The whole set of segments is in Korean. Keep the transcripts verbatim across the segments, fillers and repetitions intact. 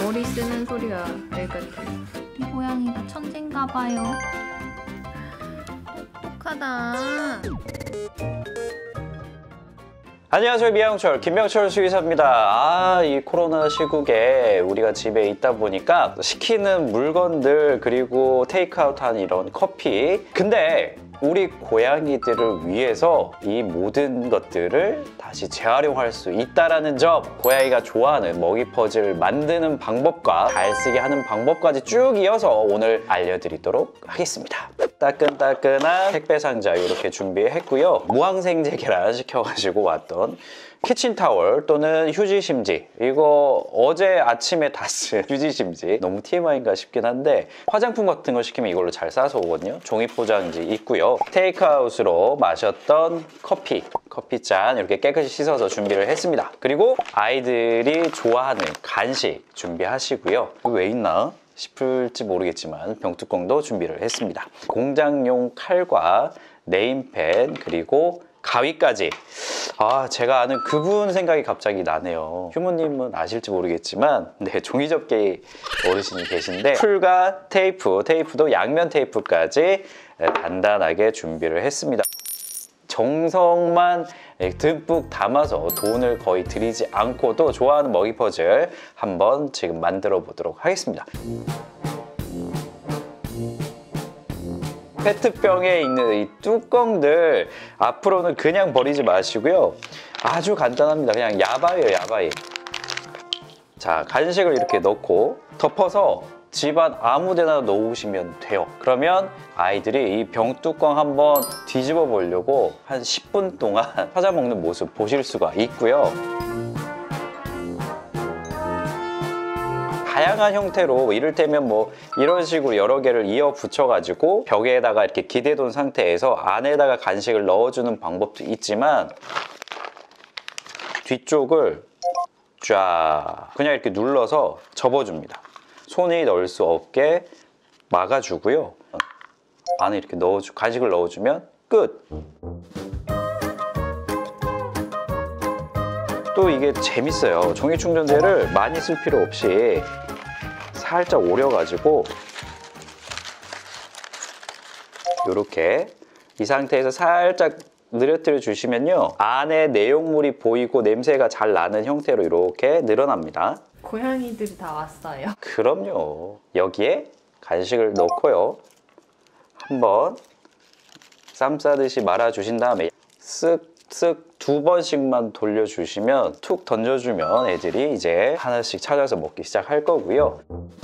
머리 쓰는 소리가 여기까지 들려. 이 고양이가 천재인가 봐요. 똑똑하다. 안녕하세요, 미양철 김명철 수의사입니다. 아, 이 코로나 시국에 우리가 집에 있다 보니까 시키는 물건들, 그리고 테이크아웃한 이런 커피, 근데 우리 고양이들을 위해서 이 모든 것들을 다시 재활용할 수 있다는 점, 고양이가 좋아하는 먹이 퍼즐 만드는 방법과 잘 쓰게 하는 방법까지 쭉 이어서 오늘 알려드리도록 하겠습니다. 따끈따끈한 택배 상자 이렇게 준비했고요. 무항생제 계란 시켜가지고 왔던 키친타월 또는 휴지심지, 이거 어제 아침에 다 쓴 휴지심지, 너무 티엠아이인가 싶긴 한데 화장품 같은 거 시키면 이걸로 잘 싸서 오거든요. 종이 포장지 있고요. 테이크아웃으로 마셨던 커피, 커피잔 이렇게 깨끗이 씻어서 준비를 했습니다. 그리고 아이들이 좋아하는 간식 준비하시고요. 왜 있나 싶을지 모르겠지만 병뚜껑도 준비를 했습니다. 공장용 칼과 네임펜 그리고 가위까지. 아, 제가 아는 그분 생각이 갑자기 나네요. 휴무님은 아실지 모르겠지만 네, 종이접기 어르신이 계신데 풀과 테이프, 테이프도 양면 테이프까지 단단하게 준비를 했습니다. 정성만 듬뿍 담아서 돈을 거의 들이지 않고도 좋아하는 먹이 퍼즐 한번 지금 만들어 보도록 하겠습니다. 페트병에 있는 이 뚜껑들 앞으로는 그냥 버리지 마시고요. 아주 간단합니다. 그냥 야바이에요, 야바이. 자, 간식을 이렇게 넣고 덮어서 집안 아무 데나 놓으시면 돼요. 그러면 아이들이 이 병뚜껑 한번 뒤집어 보려고 한 십 분 동안 찾아 먹는 모습 보실 수가 있고요. 다양한 형태로 이를테면 뭐 이런 식으로 여러 개를 이어 붙여 가지고 벽에다가 이렇게 기대둔 상태에서 안에다가 간식을 넣어주는 방법도 있지만 뒤쪽을 쫙 그냥 이렇게 눌러서 접어줍니다. 손이 넣을 수 없게 막아주고요. 안에 이렇게 넣어주, 간식을 넣어주면 끝! 또 이게 재밌어요. 종이 충전재를 많이 쓸 필요 없이 살짝 오려가지고 이렇게 이 상태에서 살짝 늘어뜨려 주시면요, 안에 내용물이 보이고 냄새가 잘 나는 형태로 이렇게 늘어납니다. 고양이들이 다 왔어요. 그럼요. 여기에 간식을 넣고요, 한번 쌈 싸듯이 말아주신 다음에 쓱쓱 두 번씩만 돌려주시면 툭 던져주면 애들이 이제 하나씩 찾아서 먹기 시작할 거고요.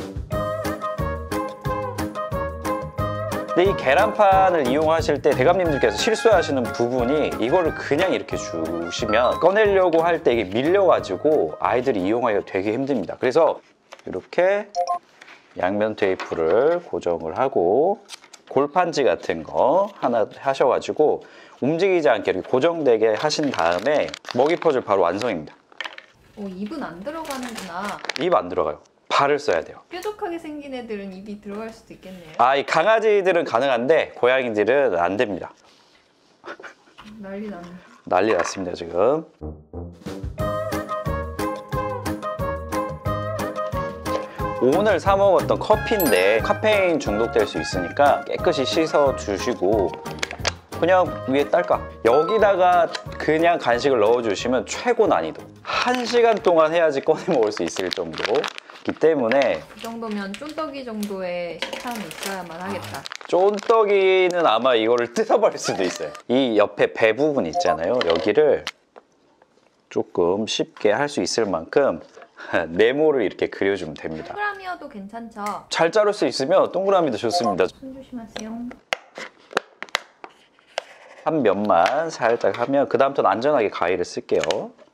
근데 이 계란판을 이용하실 때 대감님들께서 실수하시는 부분이 이거를 그냥 이렇게 주시면 꺼내려고 할 때 이게 밀려가지고 아이들이 이용하기가 되게 힘듭니다. 그래서 이렇게 양면 테이프를 고정을 하고 골판지 같은 거 하나 하셔가지고 움직이지 않게 이렇게 고정되게 하신 다음에 먹이 퍼즐 바로 완성입니다. 오, 입은 안 들어가는구나. 입 안 들어가요. 발을 써야 돼요. 뾰족하게 생긴 애들은 입이 들어갈 수도 있겠네요. 아, 이 강아지들은 가능한데 고양이들은 안 됩니다. 난리 났네. 난리 났습니다, 지금. 오늘 사 먹었던 커피인데 카페인 중독될 수 있으니까 깨끗이 씻어 주시고 그냥 위에 딸깍, 여기다가 그냥 간식을 넣어주시면 최고 난이도. 한 시간 동안 해야지 꺼내 먹을 수 있을 정도이기 때문에 그 정도면 쫀떡이 정도의 식탐이 있어야만 하겠다. 아, 쫀떡이는 아마 이거를 뜯어버릴 수도 있어요. 이 옆에 배 부분 있잖아요, 여기를 조금 쉽게 할 수 있을 만큼 네모를 이렇게 그려주면 됩니다. 동그라미여도 괜찮죠? 잘 자를 수 있으면 동그라미도 좋습니다. 손 조심하세요. 한 면만 살짝 하면 그 다음부터는 안전하게 가위를 쓸게요.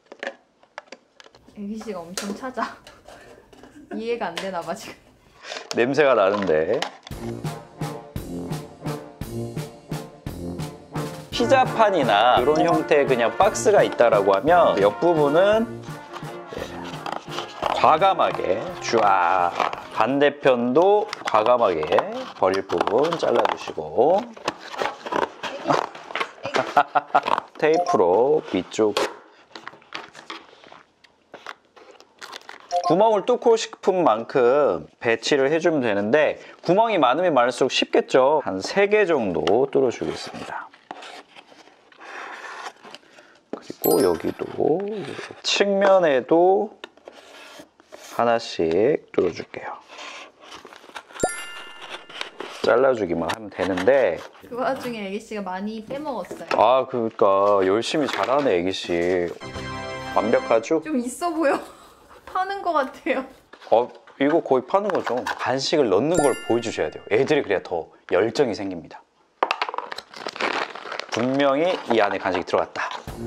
애기씨가 엄청 찾아. 이해가 안 되나 봐 지금. 냄새가 나는데. 피자판이나 이런 형태의 그냥 박스가 있다라고 하면 옆부분은 과감하게 쫙, 반대편도 과감하게 버릴 부분 잘라주시고 테이프로 위쪽 구멍을 뚫고 싶은 만큼 배치를 해주면 되는데 구멍이 많으면 많을수록 쉽겠죠. 한 세 개 정도 뚫어주겠습니다. 그리고 여기도 측면에도 하나씩 뚫어줄게요. 잘라주기만 하면 되는데 그 와중에 애기씨가 많이 빼먹었어요. 아 그러니까 열심히 잘하네 애기씨. 완벽하죠? 좀 있어 보여. 파는 것 같아요. 어 이거 거의 파는 거죠. 간식을 넣는 걸 보여주셔야 돼요. 애들이 그래야 더 열정이 생깁니다. 분명히 이 안에 간식이 들어갔다.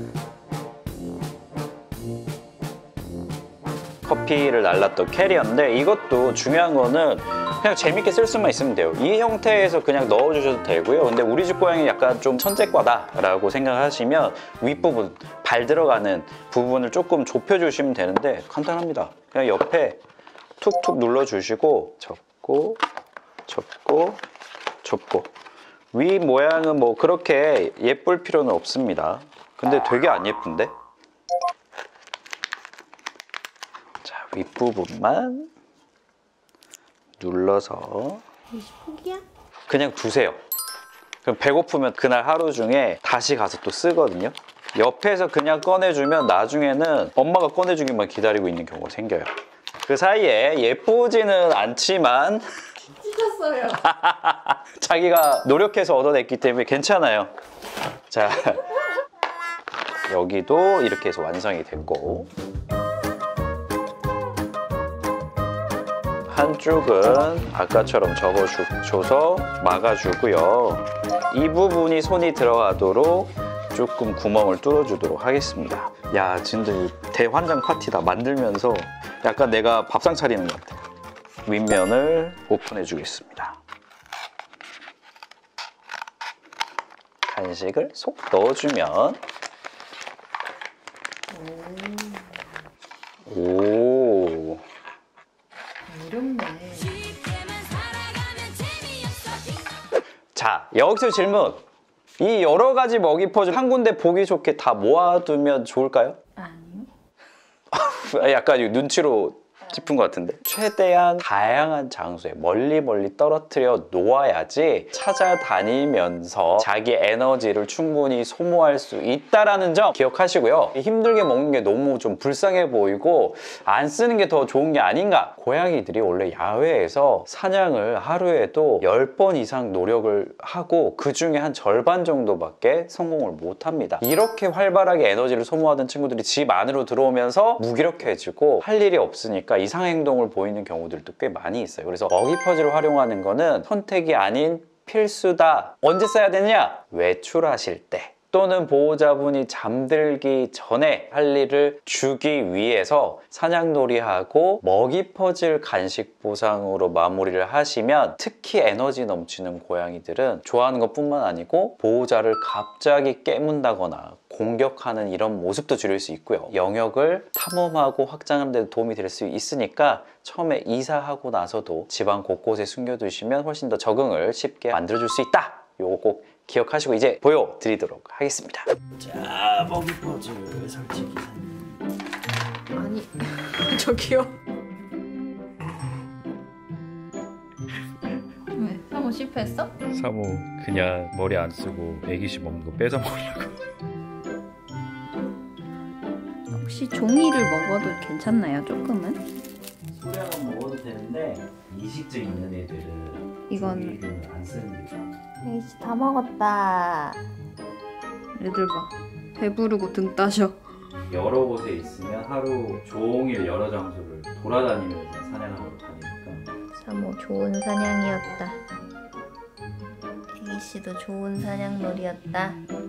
커피를 날랐던 캐리어인데 이것도 중요한 거는 그냥 재밌게 쓸 수만 있으면 돼요. 이 형태에서 그냥 넣어주셔도 되고요. 근데 우리 집 고양이 약간 좀 천재과다라고 생각하시면 윗부분, 발 들어가는 부분을 조금 좁혀주시면 되는데 간단합니다. 그냥 옆에 툭툭 눌러주시고 접고 접고 접고 위 모양은 뭐 그렇게 예쁠 필요는 없습니다. 근데 되게 안 예쁜데? 자, 윗부분만 눌러서 포기야? 그냥 두세요. 그럼 배고프면 그날 하루 중에 다시 가서 또 쓰거든요. 옆에서 그냥 꺼내주면 나중에는 엄마가 꺼내주기만 기다리고 있는 경우가 생겨요. 그 사이에 예쁘지는 않지만 찢었어요. 자기가 노력해서 얻어냈기 때문에 괜찮아요. 자, 여기도 이렇게 해서 완성이 됐고 한쪽은 아까처럼 접어줘서 막아주고요. 이 부분이 손이 들어가도록 조금 구멍을 뚫어주도록 하겠습니다. 야, 진짜 대환장 파티다. 만들면서 약간 내가 밥상 차리는 것 같아요. 윗면을 오픈해 주겠습니다. 간식을 쏙 넣어주면 오. 어렵네. 자, 여기서 질문. 이 여러 가지 먹이 퍼즐 한 군데 보기 좋게 다 모아두면 좋을까요? 아니요. 약간 눈치로 짚은 것 같은데 최대한 다양한 장소에 멀리 멀리 떨어뜨려 놓아야지 찾아다니면서 자기 에너지를 충분히 소모할 수 있다는 점 기억하시고요. 힘들게 먹는 게 너무 좀 불쌍해 보이고 안 쓰는 게 더 좋은 게 아닌가. 고양이들이 원래 야외에서 사냥을 하루에도 열 번 이상 노력을 하고 그 중에 한 절반 정도밖에 성공을 못 합니다. 이렇게 활발하게 에너지를 소모하던 친구들이 집 안으로 들어오면서 무기력해지고 할 일이 없으니까 이상 행동을 보이는 경우들도 꽤 많이 있어요. 그래서 먹이 퍼즐을 활용하는 거는 선택이 아닌 필수다. 언제 써야 되느냐? 외출하실 때 또는 보호자분이 잠들기 전에 할 일을 주기 위해서 사냥놀이하고 먹이 퍼즐 간식 보상으로 마무리를 하시면 특히 에너지 넘치는 고양이들은 좋아하는 것뿐만 아니고 보호자를 갑자기 깨문다거나 공격하는 이런 모습도 줄일 수 있고요. 영역을 탐험하고 확장하는 데 도움이 될 수 있으니까 처음에 이사하고 나서도 집안 곳곳에 숨겨두시면 훨씬 더 적응을 쉽게 만들어줄 수 있다. 요거 꼭 기억하시고 이제 보여드리도록 하겠습니다. 자, 먹이 퍼즐 설치 기사님. 아니, 저기요. 왜? 사모 실패했어? 사모 그냥 머리 안 쓰고 애기씨 먹는 거 뺏어 먹으려고. 혹시 종이를 먹어도 괜찮나요? 조금은? 소량은 먹어도 되는데 이식증 있는 애들은 이건 종이를 안 쓰는 게 좋아요. 에이씨 다 먹었다. 애들 봐. 배부르고 등 따셔. 여러 곳에 있으면 하루 종일 여러 장소를 돌아다니면서 사냥하러 다니니까 사모 좋은 사냥이었다. 에이씨도 좋은 사냥놀이였다.